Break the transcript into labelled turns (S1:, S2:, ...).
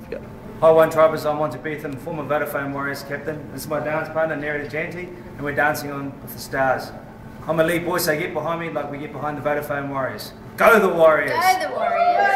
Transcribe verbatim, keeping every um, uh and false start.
S1: Go.
S2: Hi One Tribers, I'm Monty, former Vodafone Warriors captain. This is my dance partner, Nerida Janty, and we're dancing on with the stars. I'm a lead boy, so get behind me like we get behind the Vodafone Warriors. Go the Warriors!
S3: Go the Warriors!